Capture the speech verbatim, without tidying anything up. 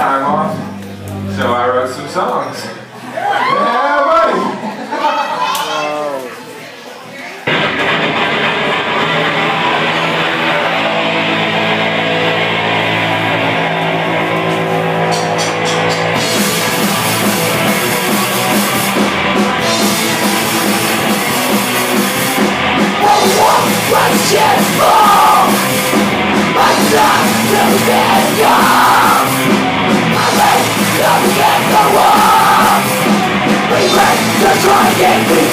time off, so I wrote some songs. Yeah, buddy! Let's just fall. My son to get gone. My legs up against the wall. We break the trying.